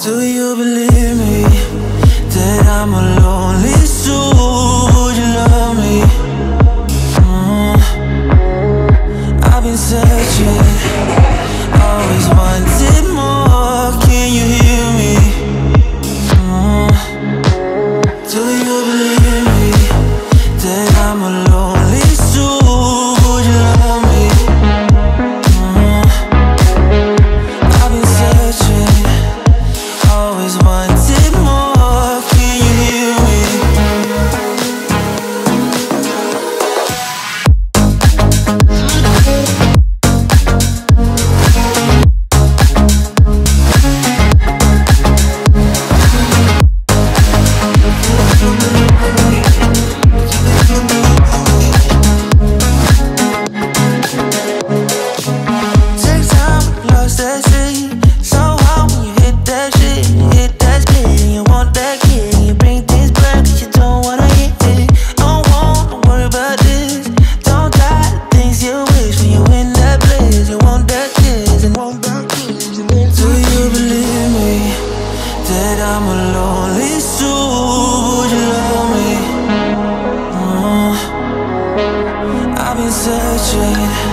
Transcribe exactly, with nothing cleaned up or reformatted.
Do you believe me that I'm a lonely soul? Would you love me? Mm. I've been searching, always wanted more. Can you hear me? Mm. Do you believe me that I'm a lonely soul? Would you love me? Mm. I've been searching, always wanted more. Can you hear me? Take time, lost that shit. So hard when you hit that shit. Hit that split and you want that kid. You bring things back 'cause you don't wanna hit it. Don't wanna worry about this. Don't die the things you wish when you in that place. You want that kiss and want that kiss. Do you believe me that I'm a lonely soul? Would you love me? Mm. I've been searching,